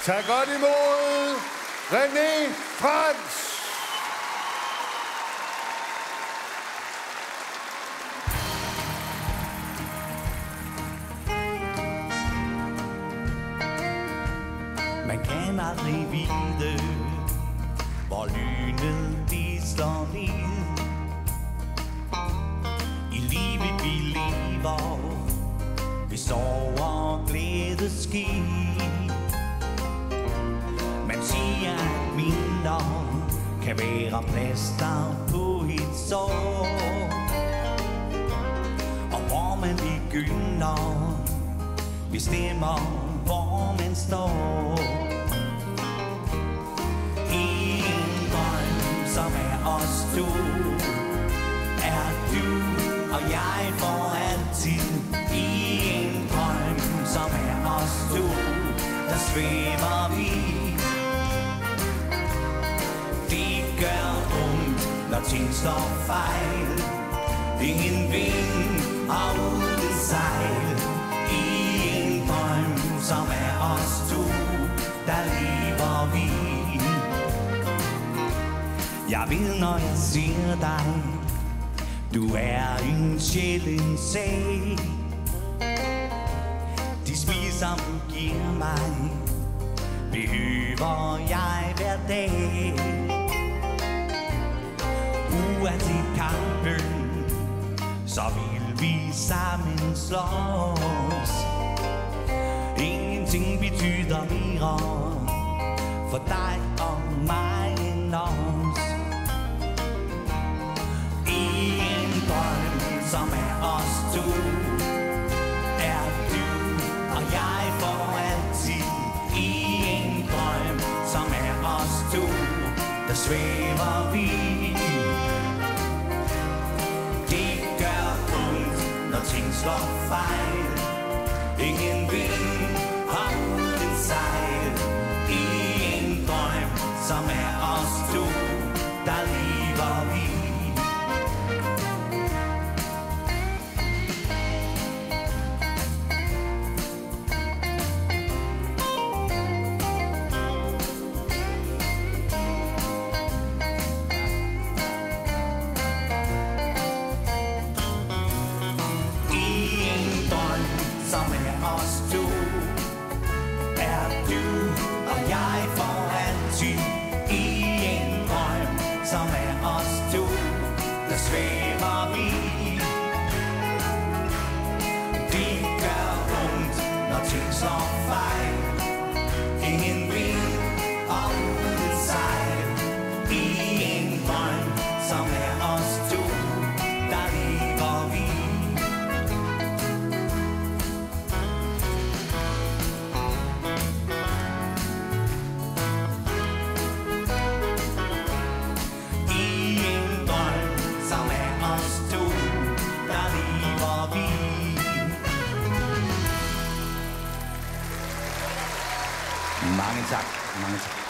Tag godt imod René Frans. Man kan aldrig vide, hvor lynet de slår ned. I livet vi lever, vi sover glædesski. Man siger, at minder kan være plaster på et sår. Og hvor man begynder, bestemmer hvor man står. En drøm, som er os to, er du og jeg for altid. En drøm, som er os to, der svæver vi. Det gør ondt, når ting står fejl. Ingen vind og uden sejl. En drøm, som er os to, der lever vi. Jeg ved, når jeg ser dig, du er en sjælden sag. De smil, som du giver mig, behøver jeg hver dag. Uanset kampen, så vil vi sammen slås. Ingenting betyder mere for dig og mig end os. En drøm, som er os to, er du og jeg for altid. En drøm, som er os to, der svæver vi. Det gør ondt, når ting slår fejl. Ingen vind og uden sejl. En drøm, som er os to, der lever vi. Mange tak. Mange tak.